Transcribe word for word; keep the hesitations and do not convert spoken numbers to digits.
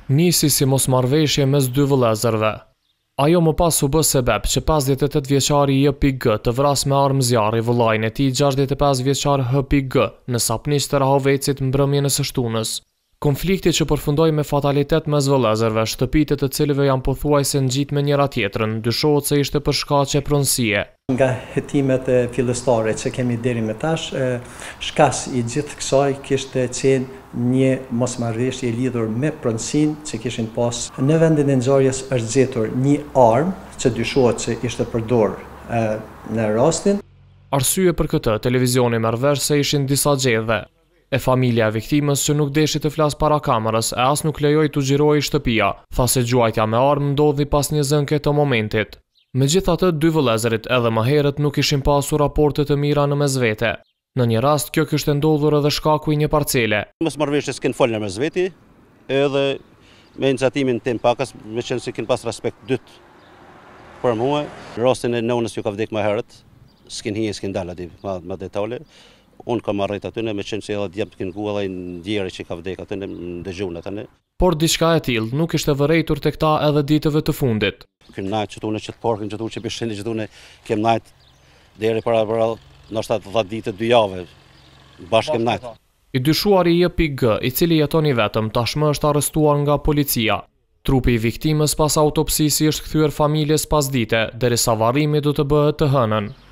Nisi si mosmarrveshje mes dy vëllezërve. Ajo më pas u bë sebeb që pesëdhjetë e tetë vjeçari J P G të vras me armë zjarri vëllain e tij gjashtëdhjetë e pesë vjeçar H P G në sapnisht të Rahovecit mbrëmjen e së shtunës. Konflikti që përfundoi me fatalitet mes vëllezërve, shtëpitë të cilëve janë pothuajse ngjit me njëra tjetrën, dyshohet se ishte për shkaqe pronësie. Nga hetimet e fillestare që kemi deri më tash, shkas i gjithë kësaj kishte qenë një mosmarrveshje lidhur me pronësinë që kishin pas. Në vendin e ngjarjes është gjetur një armë që dyshohet se ishte përdorur në rastin. Arsye për këtë, televizioni merr vesh se ishin disa gjedhe. E familja e viktimës që nuk deshi të flas para kamerës e as nuk lejoi të xhirojë shtëpia, tha se gjuajtja me armë ndodhi pas një zënke të momentit. Megjithatë, dy vëllezërit edhe më herët nuk ishin pasur raporte të mira në mesvete. Në një rast, kjo kishte ndodhur edhe shkaku i një parcele. Mosmarrveshjes s'ken folën në mesveti, edhe me iniciatimin tim pakas, me qenë se kin pas respekt dyt për mua, rastin e nonës që ka vdekur më herët, s'kin hije, s'kin dalë aty më detale. Unë kam arrit aty me qenë se edhe djemë t'kin gu edhe në djeri që ka vdek aty në dëgjun aty. Por diçka e tillë nuk ishte vërejtur tek ta edhe ditëve të fundit. Kem najt që tune që të parkin, që tune që pishin, që tune kem najt deri para para ndoshta dhjetë ditë, dy javë, bashkë kem najt. I dyshuari J P G, i cili jeton i vetëm, tashmë është arrestuar nga policia. Trupi i viktimës pas autopsisë është kthyer familjes pas dite, derisa varrimi do të bëhet të hënën.